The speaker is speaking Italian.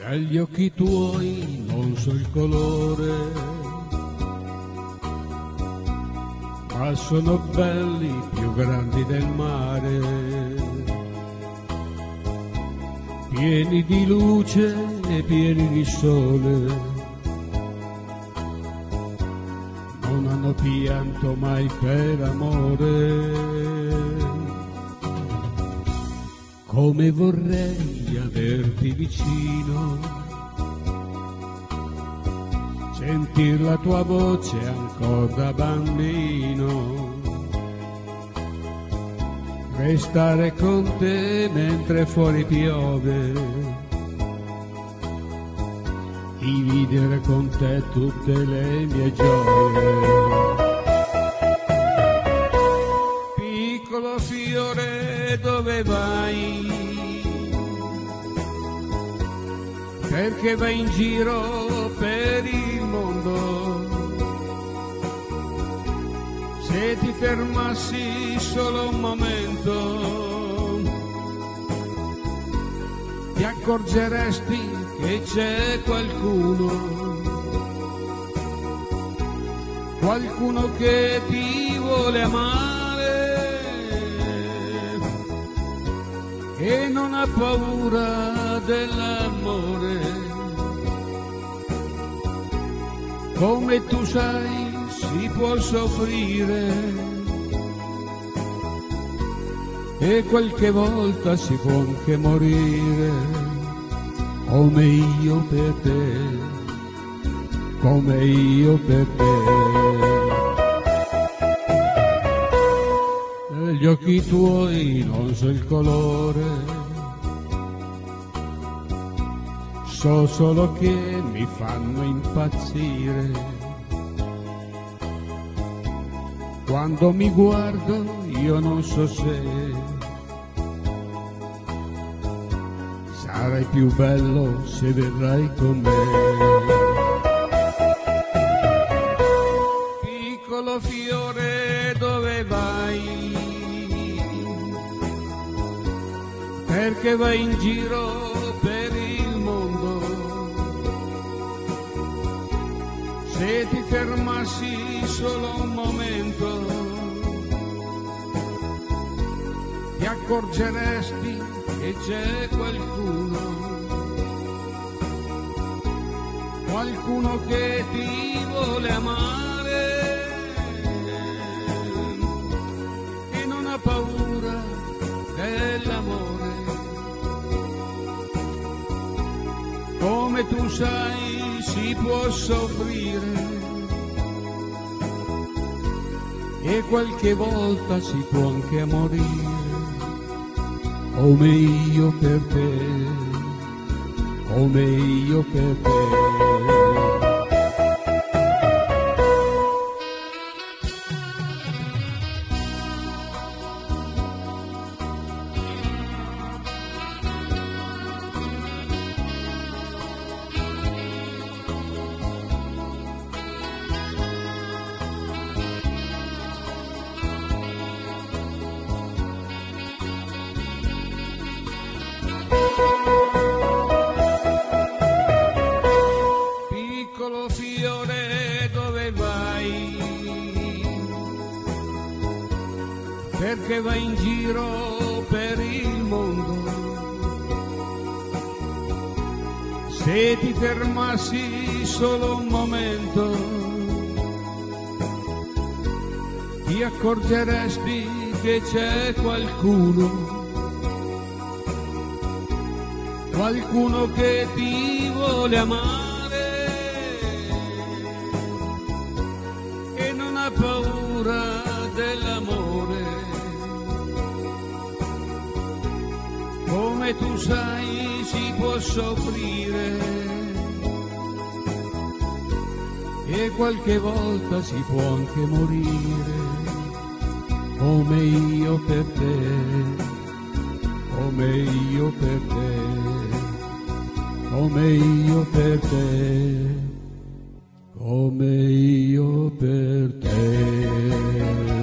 Dagli occhi tuoi non so il colore, ma sono belli, più grandi del mare, pieni di luce e pieni di sole, non hanno pianto mai per amore. Come vorrei averti vicino, sentir la tua voce ancora da bambino, restare con te mentre fuori piove, dividere con te tutte le mie gioie. Piccolo fiore, dove vai? Perché vai in giro per il mondo? Se ti fermassi solo un momento, ti accorgeresti che c'è qualcuno che ti vuole amare e non ha paura dell'amore. Come tu sai, si può soffrire e qualche volta si può anche morire, come io per te, come io per te. Negli occhi tuoi non so il colore, so solo che mi fanno impazzire. Quando mi guardo io non so se sarai più bello se verrai con me. Piccolo fiore, dove vai? Perché vai in giro per il mondo? Se ti fermassi solo un momento, ti accorgeresti che c'è qualcuno che ti vuole amare e non ha paura dell'amore. Come tu sai, si può soffrire e qualche volta si può anche morire, come io per te, come io per te. Piccolo fiore, dove vai? Perché vai in giro per il mondo? Se ti fermassi solo un momento, ti accorgeresti che c'è qualcuno che ti vuole amare e non ha paura dell'amore. Come tu sai, si può soffrire e qualche volta si può anche morire, come io per te, come io per te, come io per te, come io per te.